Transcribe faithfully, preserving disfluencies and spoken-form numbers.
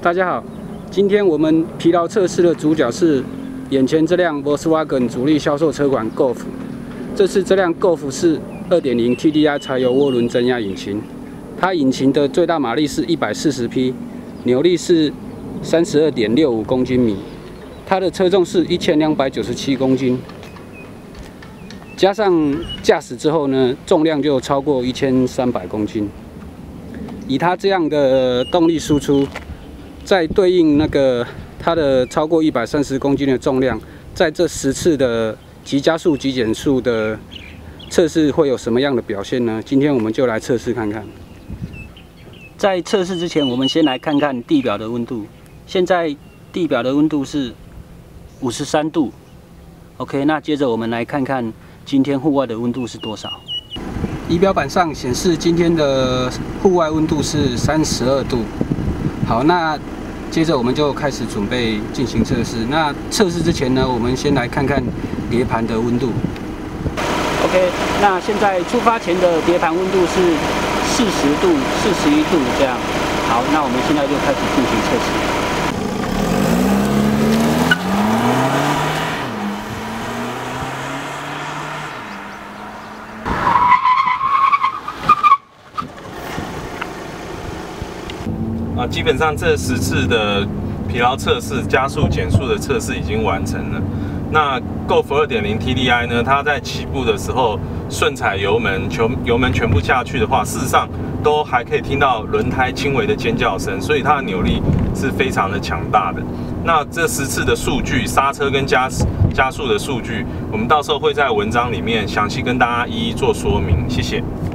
大家好，今天我们疲劳测试的主角是眼前这辆 Volkswagen 主力销售车款 Golf。这次这辆 Golf 是 二点零 T D I 柴油涡轮增压引擎，它引擎的最大马力是一百四十匹，扭力是 三十二点六五公斤米，它的车重是一千两百九十七公斤，加上驾驶之后呢，重量就超过一千三百公斤。以它这样的动力输出，再对应那个它的超过一百三十公斤的重量，在这十次的急加速、急减速的测试会有什么样的表现呢？今天我们就来测试看看。在测试之前，我们先来看看地表的温度。现在地表的温度是五十三度。OK， 那接着我们来看看今天户外的温度是多少。仪表板上显示今天的户外温度是三十二度。好，那接着我们就开始准备进行测试。那测试之前呢，我们先来看看碟盘的温度。OK， 那现在出发前的碟盘温度是四十度、四十一度这样。好，那我们现在就开始进行测试。 啊，基本上这十次的疲劳测试、加速、减速的测试已经完成了。那 Golf 二点零 T D I 呢，它在起步的时候顺踩油门，球油门全部下去的话，事实上都还可以听到轮胎轻微的尖叫声，所以它的扭力是非常的强大的。那这十次的数据，刹车跟加加速的数据，我们到时候会在文章里面详细跟大家一一做说明。谢谢。